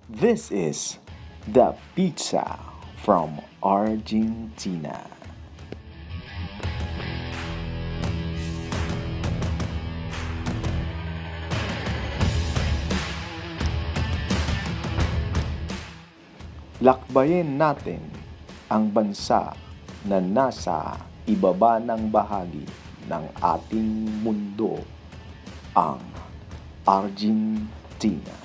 This is the pizza from Argentina. Lakbayin natin ang bansa na nasa ibaba ng bahagi ng ating mundo, ang Argentina.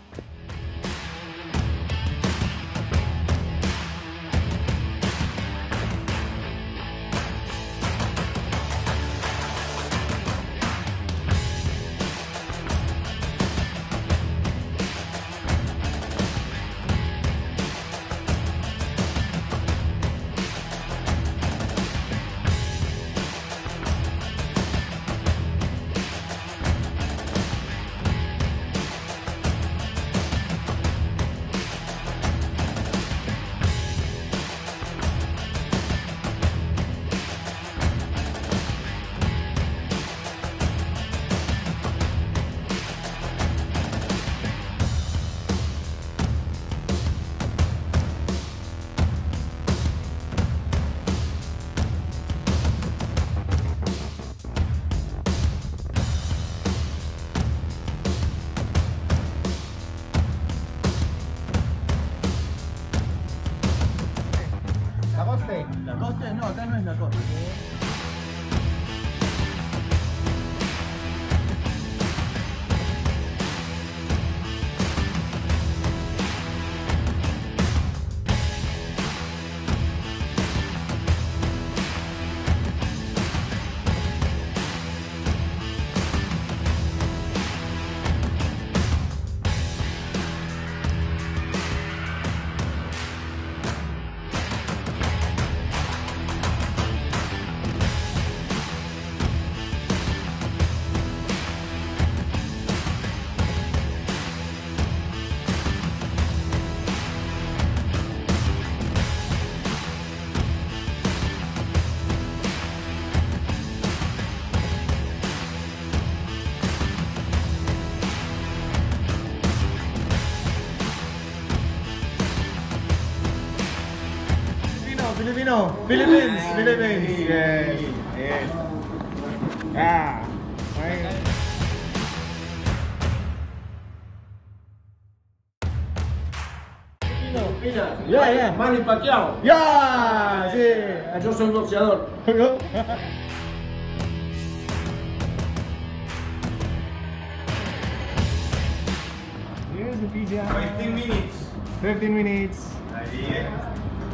Lacoste. Lacoste, no, acá no es Lacoste. Filipino, Philippines, Philippines. Yes, yes. Ah, okay. Mira, Ya, ya. Manny Pacquiao. Ya, sí. Yo soy boxeador. Here's the pizza. 15 minutes. 15 minutes. Ahí es.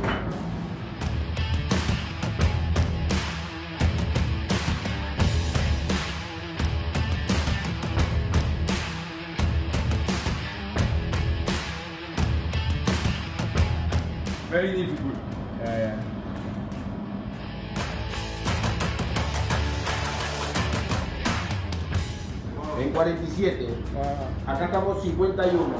Very difficult. Ya, ya. En 47. Ah, Acá estamos 51.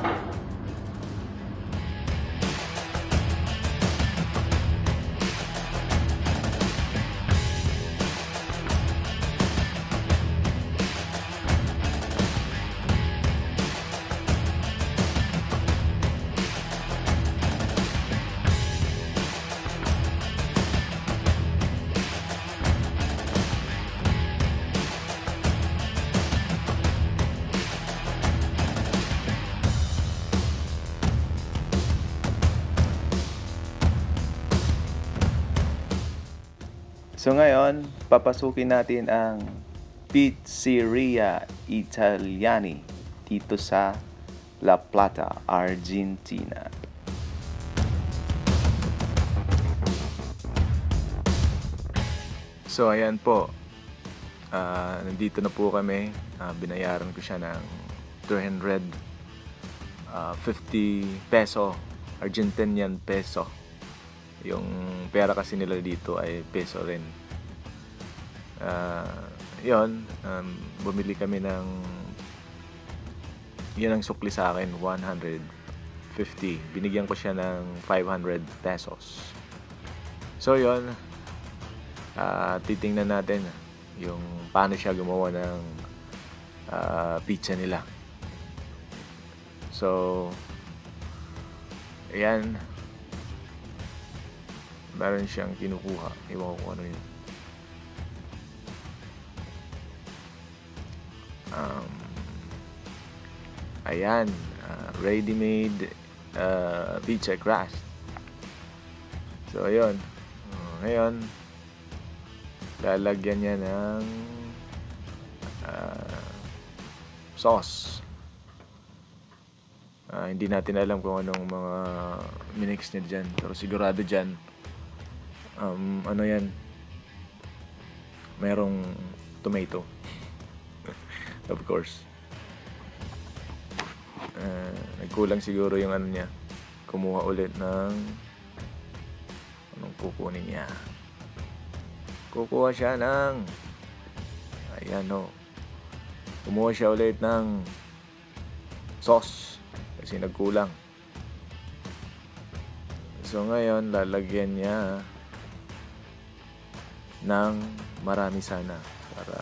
So ngayon, papasukin natin ang Pizzeria Italiani dito sa La Plata, Argentina. So ayan po, nandito na po kami. Binayaran ko siya ng 350 peso, Argentinian peso. Yung pera kasi nila dito ay peso rin. Bumili kami ng, yan ang sukli sa akin, 150. Binigyan ko siya ng 500 pesos. So yun, titingnan natin yung paano siya gumawa ng pizza nila. So Ayan. Meron siyang kinukuha. Iwan ko kung ano yun. Ayan. Ready-made pizza crust. So, ayun. Ngayon, lalagyan niya ng sauce. Hindi natin alam kung anong mga minix niya dyan. Pero sigurado dyan, ano yan, merong tomato. Of course. Nagkulang siguro yung ano niya. Kumuha ulit ng anong kukunin niya. Kukuha siya ng ayan o. Kumuha siya ulit ng sauce kasi nagkulang. So ngayon lalagyan niya ng marami sana para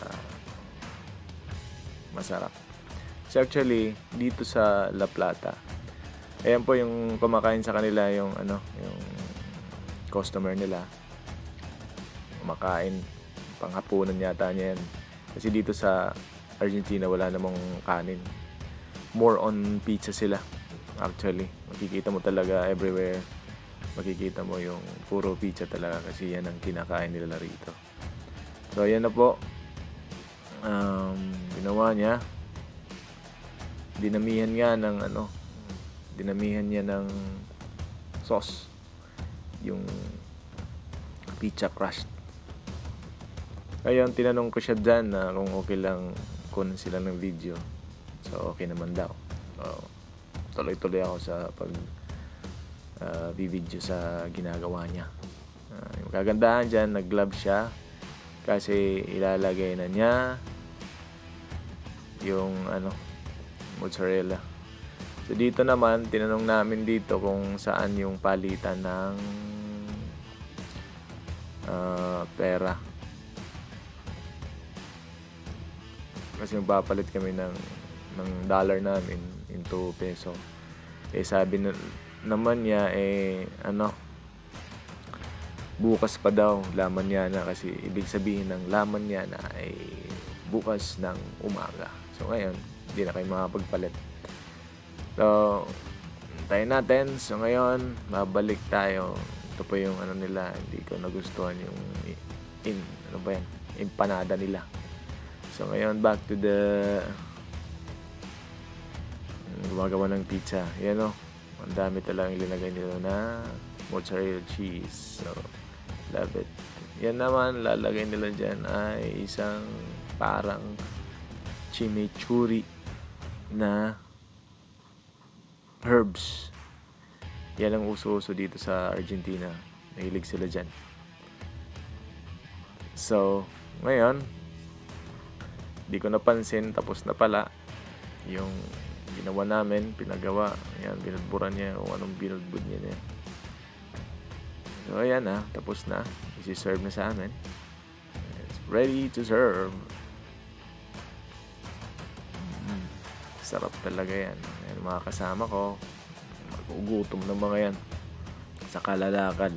masarap. So actually dito sa La Plata, ayan po yung kumakain sa kanila, yung ano, yung customer nila. Kumakain panghapunan yata niya yan. Kasi dito sa Argentina wala namang kanin. More on pizza sila. Actually, makikita mo talaga everywhere. Makikita mo yung puro pizza talaga kasi yan ang kinakain nila rito. So ayan na po. Ginawa niya. Dinamihan nga ng ano. Dinamihan niya ng sauce. Yung pizza crust. Ngayon, tinanong ko siya dyan na kung okay lang kunin sila ng video. So, okay naman daw. So, tuloy-tuloy ako sa pag video sa ginagawa niya. Yung kagandahan dyan, nag-glove siya kasi ilalagay na niya yung ano, mozzarella. So, dito naman, tinanong namin dito kung saan yung palitan ng pera. Kasi magpapalit kami ng dollar namin into peso. Eh sabi naman niya ano, bukas pa daw laman niya na, kasi ibig sabihin ng laman niya na ay bukas ng umaga. So ngayon, hindi na kayo makapagpalit. So, tayo natin. So ngayon, mabalik tayo. Ito po yung ano nila, hindi ko nagustuhan yung ano ba yan? Empanada nila. So ngayon, back to the gumagawa ng pizza. Yan o. Ang dami talagang ilinagay nila na mozzarella cheese. So, love it. Yan naman, lalagay nila dyan ay isang parang chimichurri na herbs. Yan ang uso-uso dito sa Argentina. Nahilig sila dyan. So, ngayon, di ko napansin, tapos na pala yung ginawa namin, pinagawa. Ayan, binudburan niya kung anong binudbud niya. So, ayan na, tapos na. Isi-serve na sa amin. It's ready to serve. Sarap talaga yan. Ayan, mga kasama ko, magugutom ng mga yan sa kalalakad.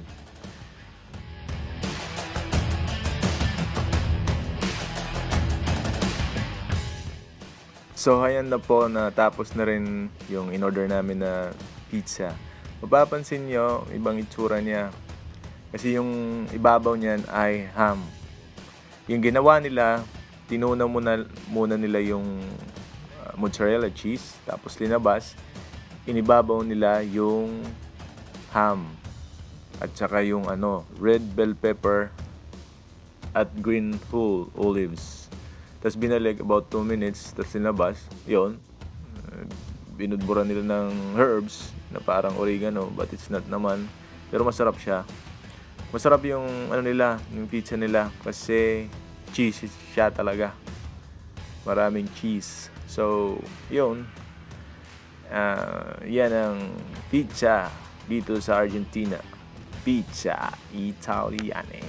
So, ayan na po, natapos na rin yung in-order namin na pizza. Mapapansin nyo, ibang itsura niya. Kasi yung ibabaw niyan ay ham. Yung ginawa nila, tinuna muna nila yung mozzarella cheese. Tapos linabas, inibabaw nila yung ham. At saka yung red bell pepper at green whole olives. Tapos binalik about 2 minutes, tapos sinabas, yun, binudburan nila ng herbs na parang oregano, but it's not naman. Pero masarap siya. Masarap yung nila, yung pizza nila, kasi cheese siya talaga. Maraming cheese. So, yun. Yan ang pizza dito sa Argentina. Pizza Italiane.